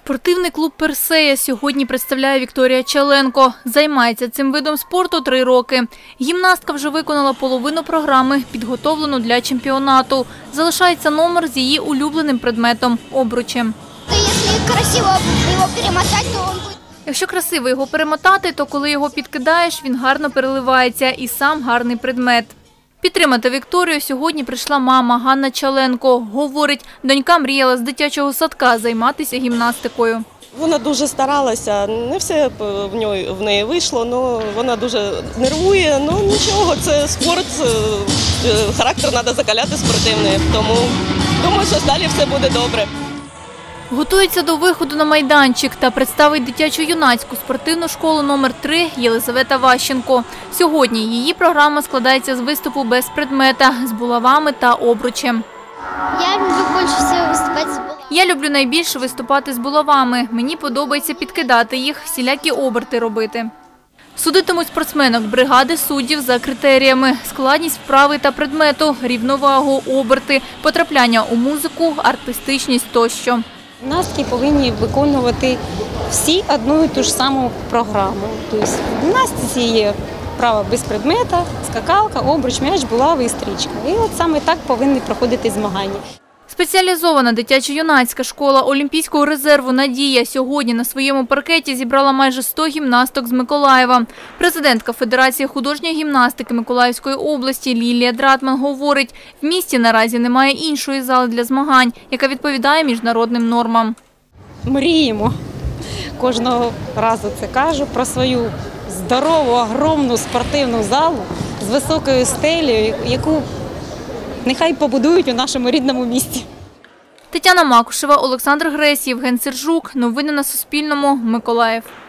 Спортивний клуб «Персея» сьогодні представляє Вікторія Чаленко. Займається цим видом спорту 3 роки. Гімнастка вже виконала половину програми, підготовлену для чемпіонату. Залишається номер з її улюбленим предметом – обручем. Якщо красиво його перемотати, то коли його підкидаєш, він гарно переливається і сам гарний предмет. Підтримати Вікторію сьогодні прийшла мама Ганна Чаленко. Говорить, донька мріяла з дитячого садка займатися гімнастикою. Вона дуже старалася, не все в неї вийшло, але вона дуже нервує. Ну нічого, це спорт, характер треба закаляти спортивний, тому думаю, що далі все буде добре. Готується до виходу на майданчик та представить дитячо-юнацьку спортивну школу номер 3 Єлизавета Ващенко. Сьогодні її програма складається з виступу без предмета, з булавами та обручем. Я люблю найбільше виступати з булавами. Мені подобається підкидати їх, всілякі оберти робити. Судитимуть спортсменок бригади суддів за критеріями – складність вправи та предмету, рівновагу, оберти, потрапляння у музику, артистичність тощо. Гімнастки повинні виконувати всі одну і ту ж саму програму. Тобто в гімнастиці є вправа без предмета, скакалка, обруч, м'яч, булава і стрічка. І от саме так повинні проходити змагання. Спеціалізована дитячо-юнацька школа Олімпійського резерву «Надія» сьогодні на своєму паркеті зібрала майже 100 гімнасток з Миколаєва. Президентка Федерації художньої гімнастики Миколаївської області Лілія Дратман говорить, в місті наразі немає іншої зали для змагань, яка відповідає міжнародним нормам. Мріємо, кожного разу це кажу, про свою здорову, огромну спортивну залу з високою стелею, яку нехай побудують у нашому рідному місті. Тетяна Макушева, Олександр Гресь, Євген Сержук. Новини на Суспільному. Миколаїв.